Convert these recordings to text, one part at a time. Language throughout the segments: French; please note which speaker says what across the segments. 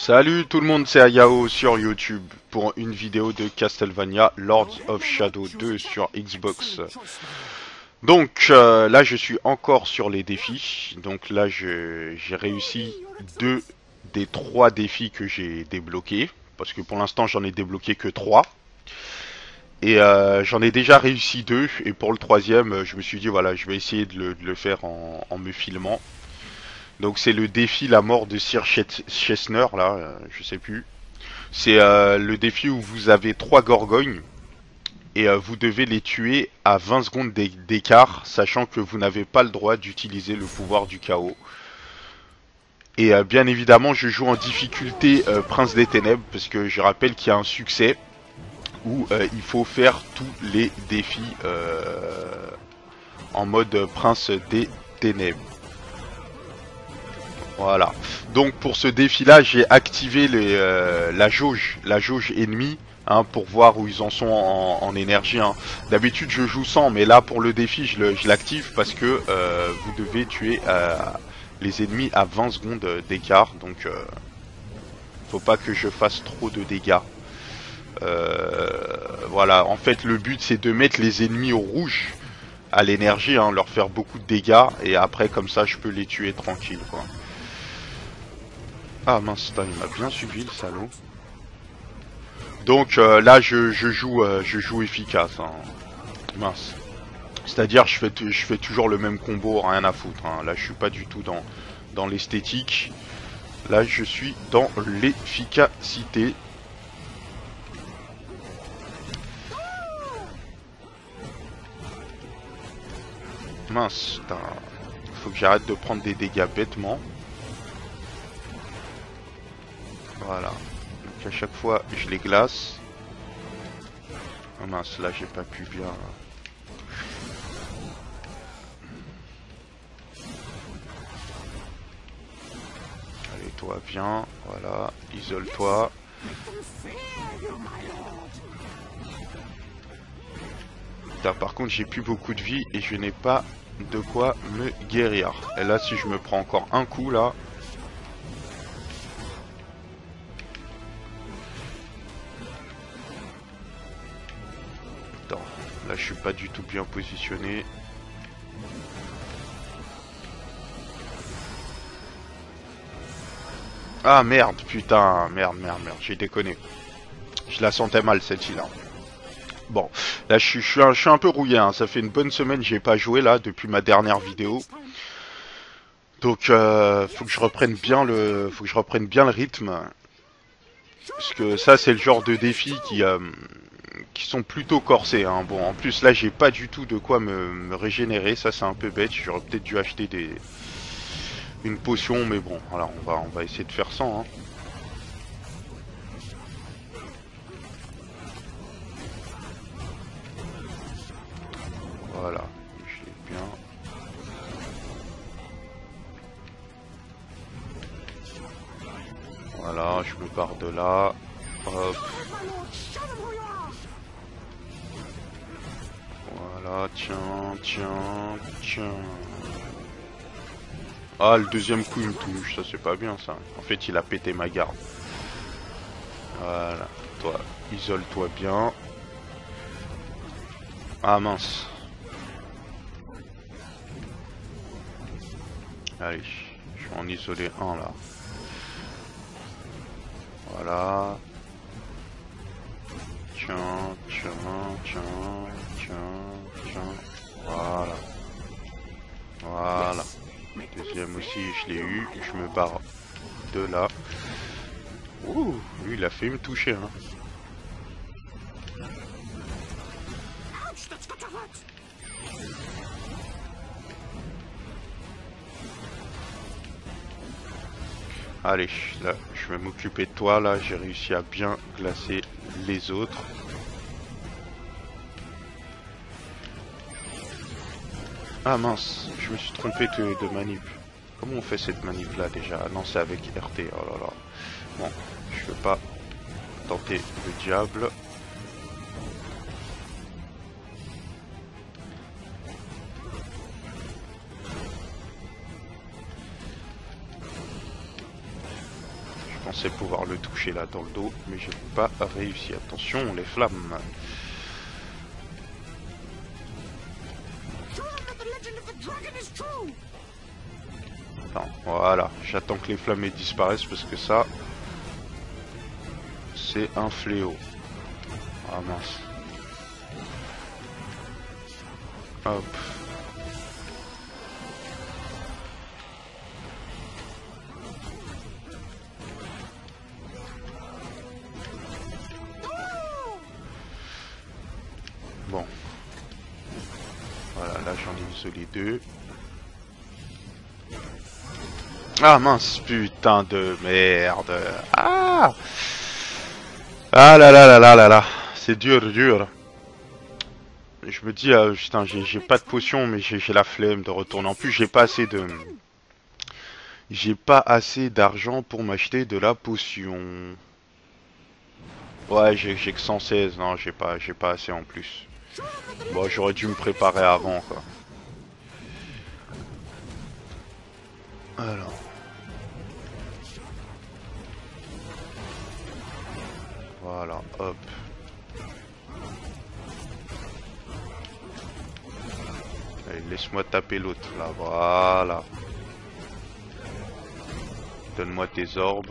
Speaker 1: Salut tout le monde, c'est Ayao sur YouTube pour une vidéo de Castlevania Lords of Shadow 2 sur Xbox. Donc là je suis encore sur les défis, donc là j'ai réussi 2 des 3 défis que j'ai débloqués, parce que pour l'instant j'en ai débloqué que 3. Et j'en ai déjà réussi 2, et pour le troisième je me suis dit voilà, je vais essayer de le faire en me filmant. Donc c'est le défi la mort de Sir Chesner là, je sais plus. C'est le défi où vous avez 3 gorgognes et vous devez les tuer à 20 secondes d'écart, sachant que vous n'avez pas le droit d'utiliser le pouvoir du chaos. Et bien évidemment je joue en difficulté Prince des Ténèbres, parce que je rappelle qu'il y a un succès où il faut faire tous les défis en mode Prince des Ténèbres. Voilà. Donc pour ce défi-là, j'ai activé la jauge ennemie, hein, pour voir où ils en sont en énergie. Hein. D'habitude, je joue sans, mais là pour le défi, je l'active parce que vous devez tuer les ennemis à 20 secondes d'écart. Donc, faut pas que je fasse trop de dégâts. Voilà. En fait, le but c'est de mettre les ennemis au rouge à l'énergie, hein, leur faire beaucoup de dégâts, et après comme ça, je peux les tuer tranquille, quoi. Ah mince, il m'a bien suivi le salaud. Donc là je joue efficace, hein. Mince. C'est-à-dire je fais toujours le même combo, rien à foutre, hein. Là je suis pas du tout dans l'esthétique. Là je suis dans l'efficacité. Mince, putain. Faut que j'arrête de prendre des dégâts bêtement. Voilà. Donc à chaque fois je les glace. Oh mince, là j'ai pas pu bien. Allez, toi viens, voilà, isole-toi. Par contre j'ai plus beaucoup de vie et je n'ai pas de quoi me guérir. Et là si je me prends encore un coup là. Attends, là je suis pas du tout bien positionné. Ah merde, putain, merde, j'ai déconné. Je la sentais mal celle-ci là. Bon, là je suis un peu rouillé, hein. Ça fait une bonne semaine que j'ai pas joué là depuis ma dernière vidéo. Donc faut que je reprenne bien le rythme. Parce que ça c'est le genre de défi qui sont plutôt corsés, hein. Bon, en plus là j'ai pas du tout de quoi me régénérer, ça c'est un peu bête. J'aurais peut-être dû acheter une potion, mais bon, voilà, on va essayer de faire sans, hein. Voilà, je l'ai bien. Voilà, je me barre de là. Hop. Voilà, tiens. Ah, le deuxième coup il me touche, ça c'est pas bien ça. En fait il a pété ma garde. Voilà, toi, isole-toi bien. Ah mince. Allez, je vais en isoler un là. Voilà. Tiens. Voilà. Deuxième aussi, je l'ai eu. Je me barre de là. Ouh, lui il a fait me toucher, hein. Allez, là, je vais m'occuper de toi, là, j'ai réussi à bien glacer les autres. Ah mince, je me suis trompé de manip. Comment on fait cette manip là déjà? Ah non, c'est avec RT, oh là là. Bon, je peux pas tenter le diable. pensais pouvoir le toucher là dans le dos, mais j'ai pas réussi. Attention, les flammes. Non, voilà, j'attends que les flammes disparaissent parce que ça, c'est un fléau. Ah mince. Hop. Bon. Voilà, là j'en ai isolé 2. Ah mince, putain de merde. Ah. Ah là là là là là là. C'est dur, dur. Je me dis, putain, j'ai pas de potion, mais j'ai la flemme de retourner. En plus, j'ai pas assez de... J'ai pas assez d'argent pour m'acheter de la potion. Ouais, j'ai que 116. Non, j'ai pas assez en plus. Bon, j'aurais dû me préparer avant, quoi. Alors. Voilà, hop. Allez, laisse-moi taper l'autre, là, voilà. Donne-moi tes orbes.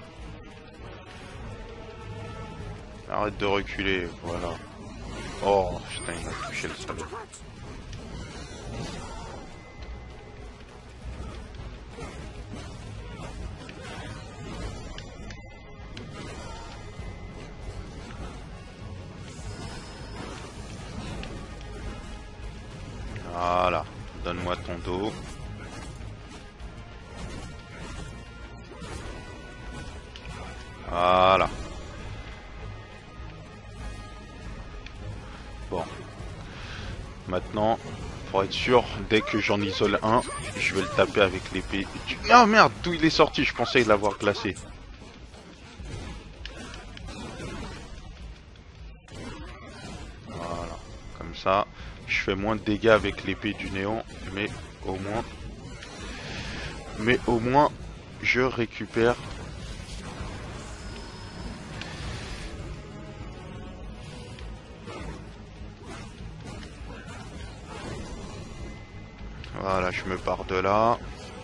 Speaker 1: Arrête de reculer, voilà. Oh, putain, il m'a touché le salaud. Voilà, donne-moi ton dos. Voilà. Bon. Maintenant, pour être sûr, dès que j'en isole un, je vais le taper avec l'épée. Oh merde, d'où il est sorti? Je pensais l'avoir glacé. Voilà. Comme ça, je fais moins de dégâts avec l'épée du néant, mais au moins, je récupère. Voilà, je me pars de là.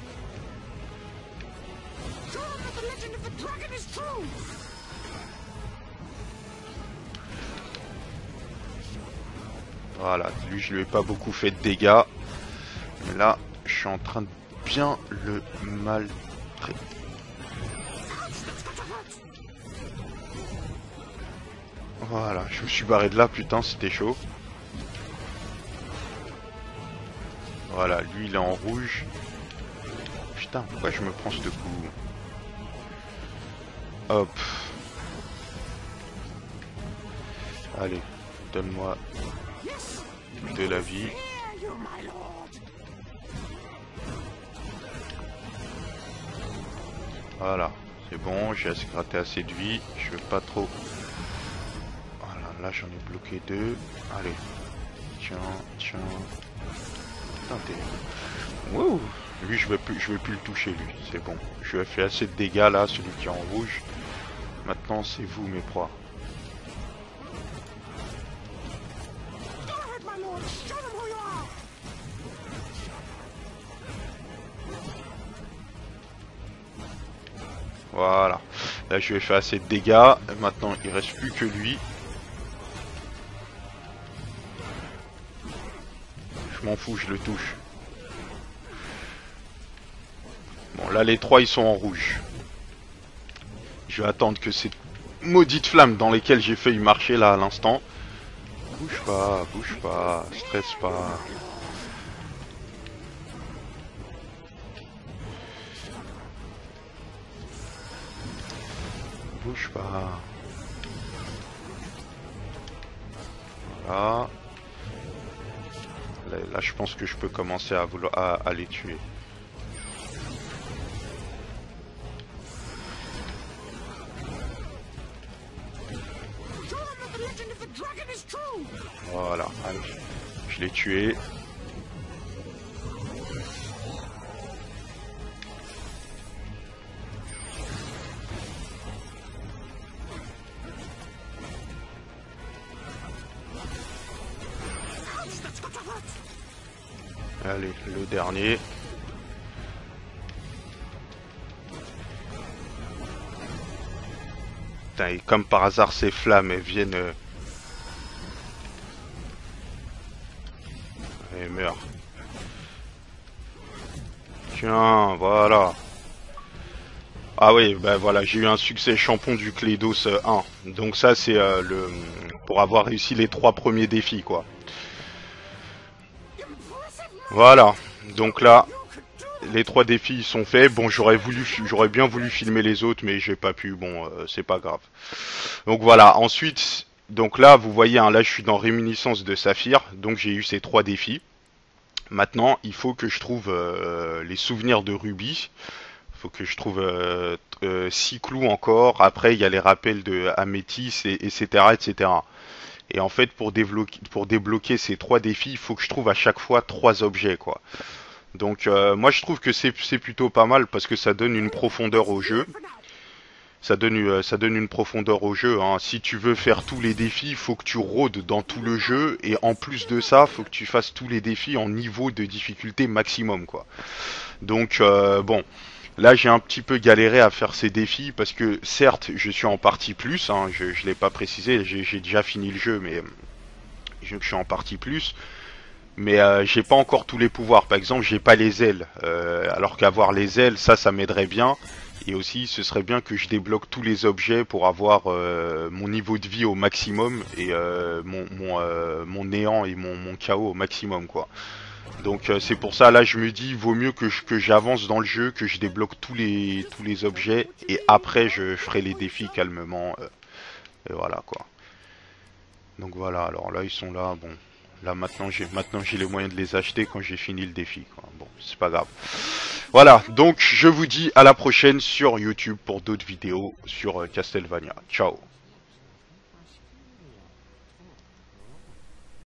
Speaker 1: Voilà, lui je lui ai pas beaucoup fait de dégâts. Mais là, je suis en train de bien le maltraiter. Voilà, je me suis barré de là, putain, c'était chaud. Voilà, lui il est en rouge. Putain, pourquoi je me prends ce coup? Hop. Allez, donne-moi de la vie. Voilà, c'est bon, j'ai gratté assez de vie. Je veux pas trop. Voilà, là j'en ai bloqué 2. Allez. Tiens, tiens. Putain, t'es... Wouh. Lui je vais plus le toucher lui, c'est bon. Je lui ai fait assez de dégâts là, celui qui est en rouge. Maintenant c'est vous mes proies. Voilà. Là je lui ai fait assez de dégâts. Et maintenant il reste plus que lui. Je m'en fous, je le touche. Bon là les 3 ils sont en rouge. Je vais attendre que ces maudites flammes dans lesquelles j'ai failli marcher là à l'instant. Bouge pas, stresse pas. Bouge pas. Voilà. Là je pense que je peux commencer à les tuer. Voilà, allez, je l'ai tué. Allez, le dernier. Putain, et comme par hasard, ces flammes, elles viennent... Et meurt. Tiens, voilà. Ah oui, ben voilà, j'ai eu un succès champion du Clédos 1. Donc ça, c'est le pour avoir réussi les 3 premiers défis, quoi. Voilà. Donc là, les 3 défis sont faits. Bon, j'aurais bien voulu filmer les autres, mais j'ai pas pu. Bon, c'est pas grave. Donc voilà. Ensuite, donc là, vous voyez, hein, là, je suis dans Réminiscence de Saphir. Donc j'ai eu ces 3 défis. Maintenant, il faut que je trouve les souvenirs de Ruby. Faut que je trouve 6 clous encore. Après, il y a les rappels de Améthyste, etc., etc. Et en fait, pour débloquer ces 3 défis, il faut que je trouve à chaque fois 3 objets, quoi. Donc, moi, je trouve que c'est plutôt pas mal parce que ça donne une profondeur au jeu. Ça donne une profondeur au jeu, hein. Si tu veux faire tous les défis, il faut que tu rôdes dans tout le jeu. Et en plus de ça, faut que tu fasses tous les défis en niveau de difficulté maximum, quoi. Donc, bon... Là, j'ai un petit peu galéré à faire ces défis parce que certes, je suis en partie plus, hein, je l'ai pas précisé, j'ai déjà fini le jeu, mais je suis en partie plus. Mais j'ai pas encore tous les pouvoirs. Par exemple, j'ai pas les ailes, alors qu'avoir les ailes, ça m'aiderait bien. Et aussi, ce serait bien que je débloque tous les objets pour avoir mon niveau de vie au maximum et mon néant et mon chaos au maximum, quoi. Donc c'est pour ça, là je me dis, vaut mieux que j'avance dans le jeu, que je débloque tous les objets, et après je ferai les défis calmement, et voilà, quoi. Donc voilà, alors là ils sont là, bon, là maintenant j'ai les moyens de les acheter quand j'ai fini le défi, quoi. Bon, c'est pas grave. Voilà, donc je vous dis à la prochaine sur YouTube pour d'autres vidéos sur Castlevania. Ciao.